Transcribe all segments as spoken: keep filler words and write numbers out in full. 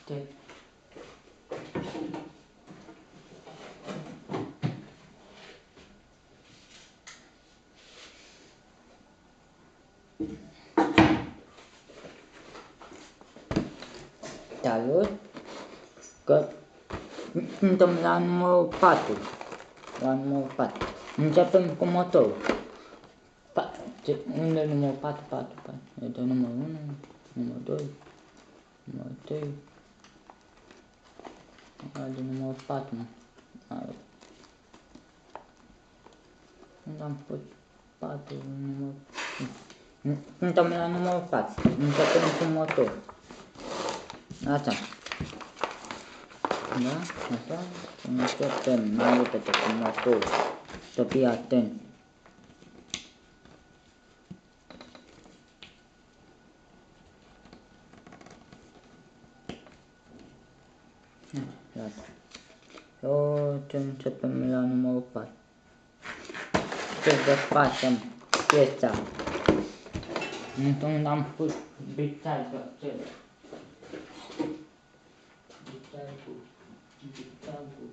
Te. Salut! Că suntem la numărul patru. La numărul patru. Începem cu motorul. Pa unde e numărul patru, patru, patru? Este numărul unu, numărul doi, numărul trei. Ade numărul patru, mă. Unde am pus patru, numărul... Suntem la numărul patru. Începem cu motorul. Așa. Da? Așa? Începem mai repede cu motorul. Să fii atent. Gata. Eu începem la numărul patru. Să desfacem piesa. Unde am pus bițeagă. Bițeagul. Bițeagul.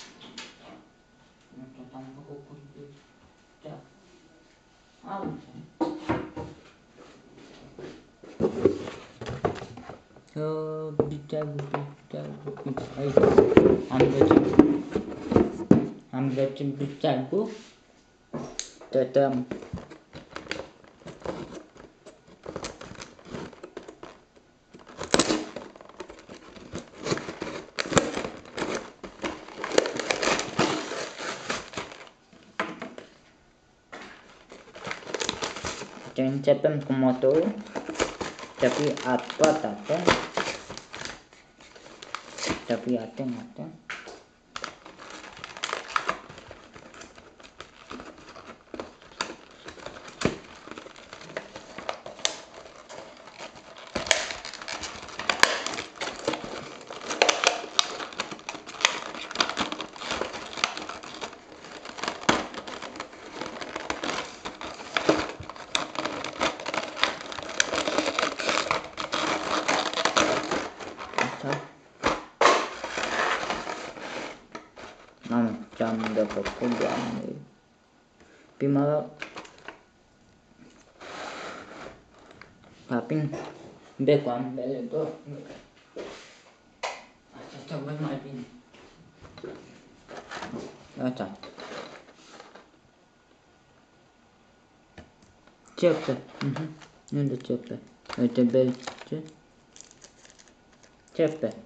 Nu tot am făcut cu bițeagul. Auzi. Bițeagul, bițeagul. Aici. Am găsit. Am găsit bițeagul. Tătăm. Începem cu motorul. Să fii foarte atent. Să fii atent, atent. Mamă, ce-am de făcut, Doamne. Prima oară, aprind becul ambele două. Asta să văd mai bine. Așa. Cepe. Uh-huh. Unde cepe? Uite, bel, ce? Cepe.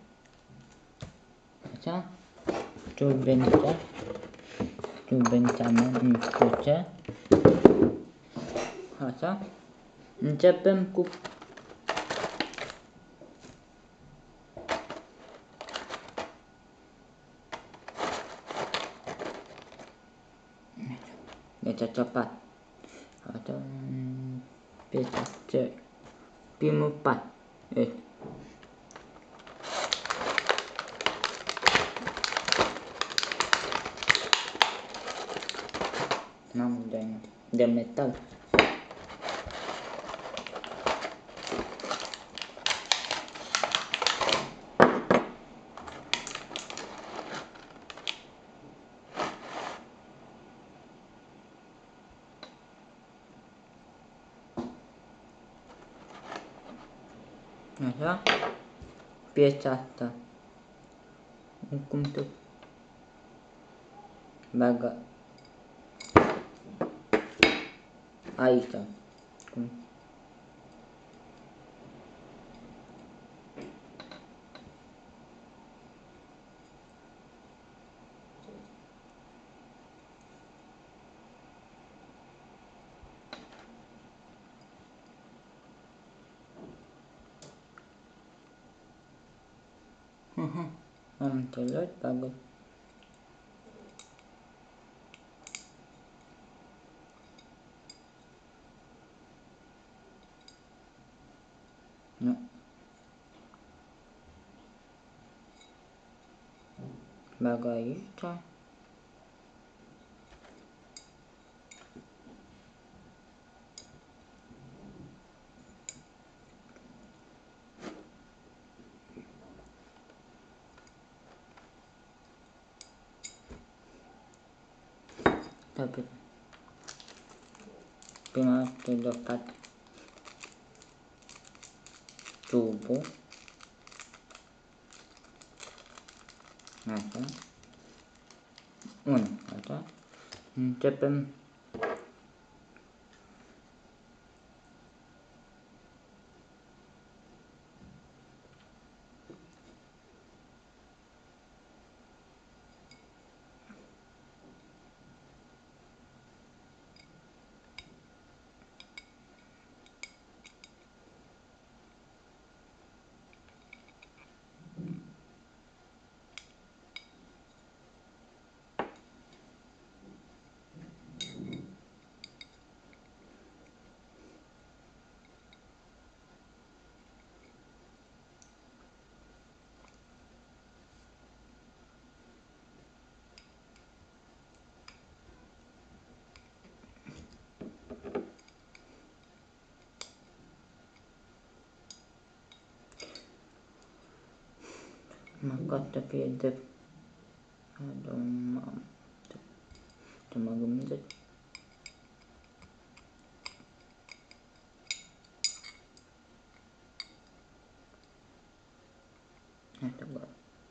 Așa. Turbența. Turbența mea micuță. Așa. Începem cu deci a cepat. Așa. Piesa ce? Primul pat. Deci. N-am de, de metal. Așa. Piesa asta. Cum tu bagă aici. Cum? Uh-huh. Am înțeles, bagă. Nu. Bagă aici. Stai prima dată de fapt tubul. Așa. Unu, așa. Începem măcar să fie de să mă gândesc. Asta bă.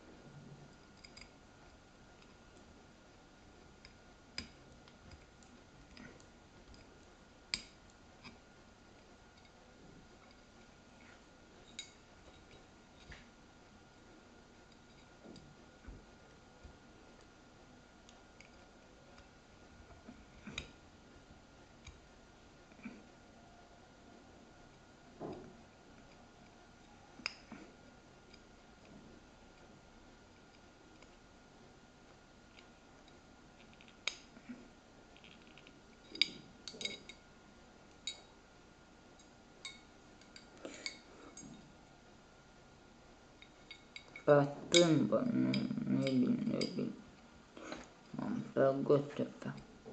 Pe stâmbă, nu, nu e bine, nu e bine. M-am plăgut să fac.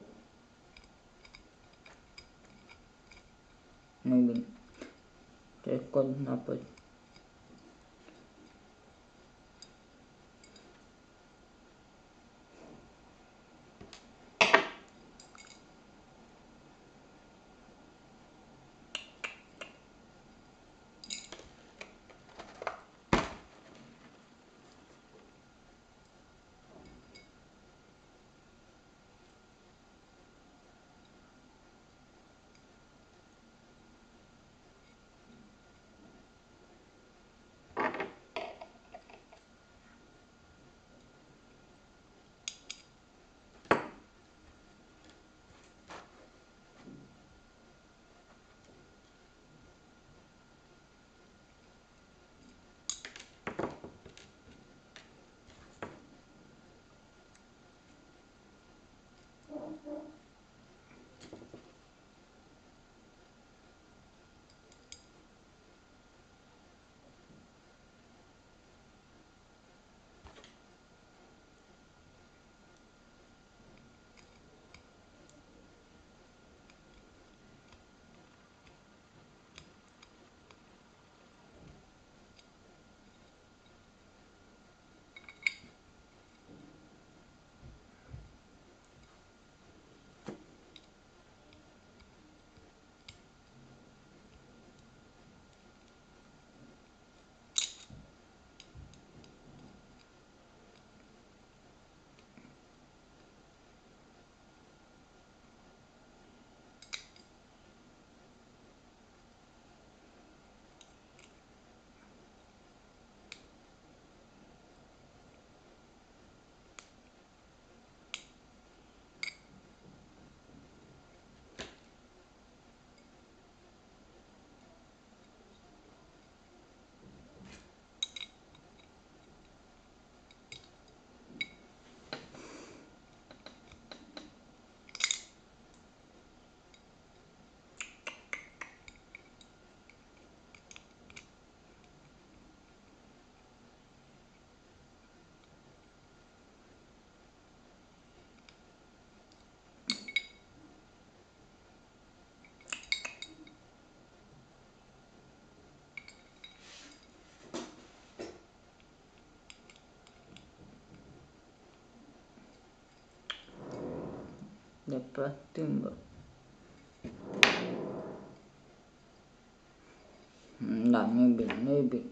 Nu e bine. Te scot înapoi. de pe timbă. Da, nu-i bine, nu-i bine.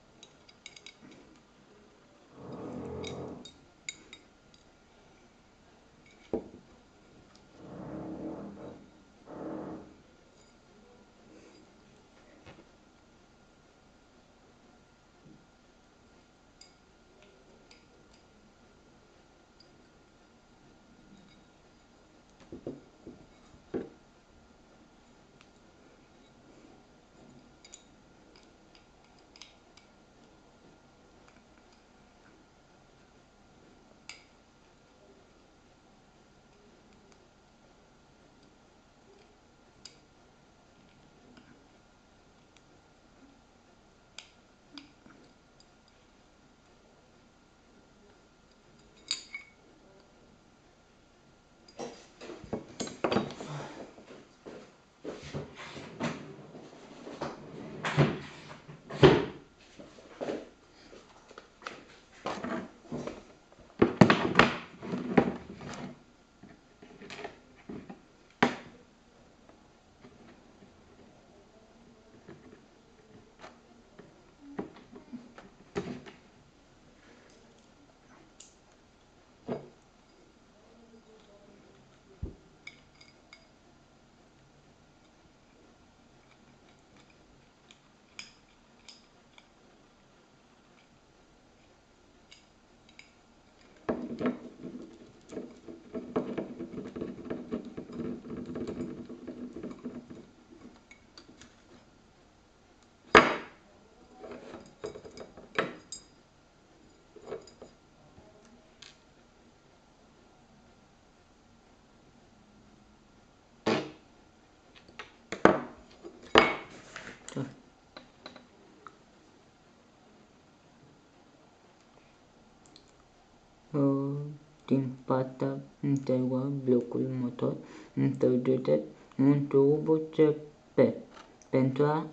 Din partea întreaga blocului motor, introduceți un turbo C P pentru a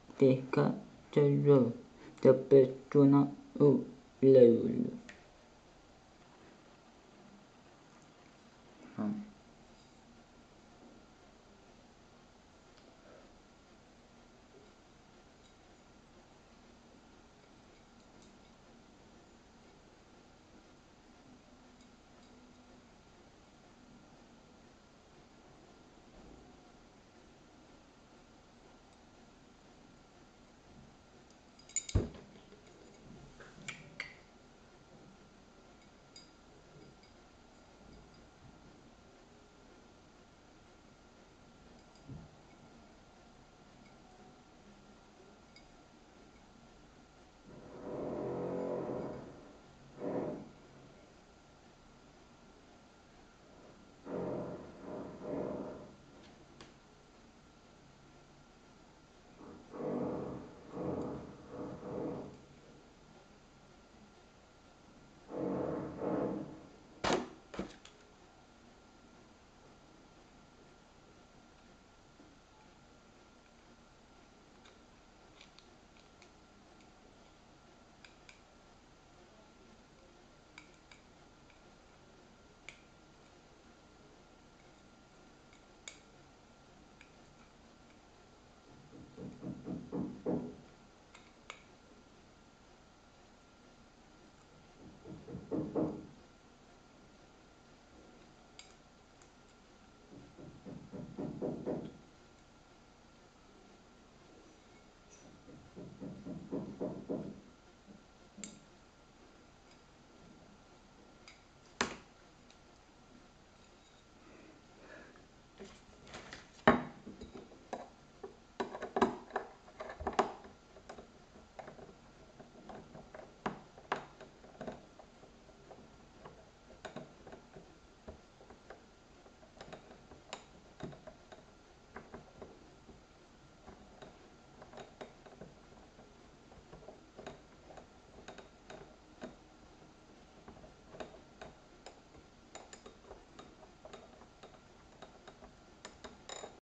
pica celulă de presiunea uleiului.